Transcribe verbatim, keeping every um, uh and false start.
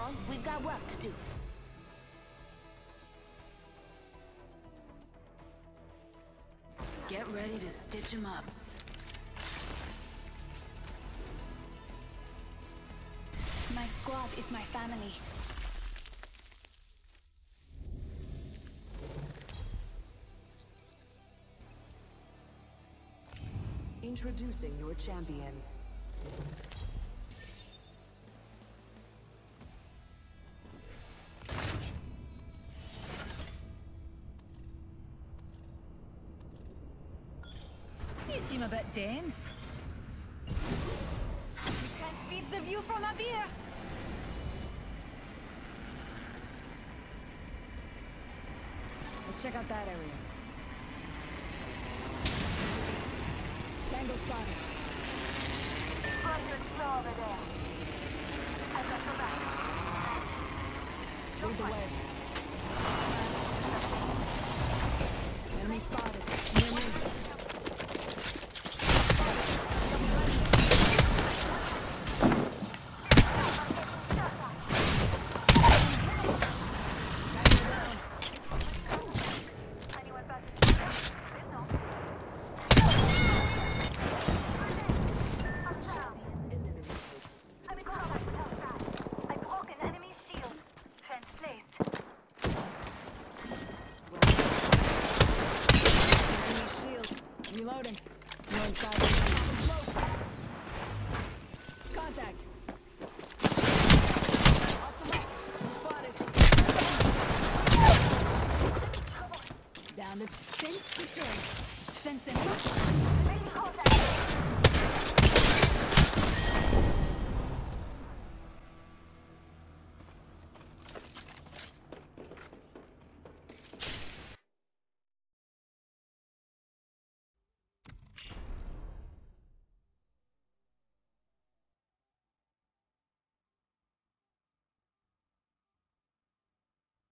on. We've got work to do. Get ready to stitch him up. My squad is my family. Introducing your champion. You seem a bit dense. You can't beat the view from up here. Let's check out that area. Tango spotted. Trying to explore over there. I've got your back. Lead the way. Enemy spotted. Near me. Reloading. No inside. Contact. Oscar Mike. Spotted. Down the fence prepared. Fence in. Making contact.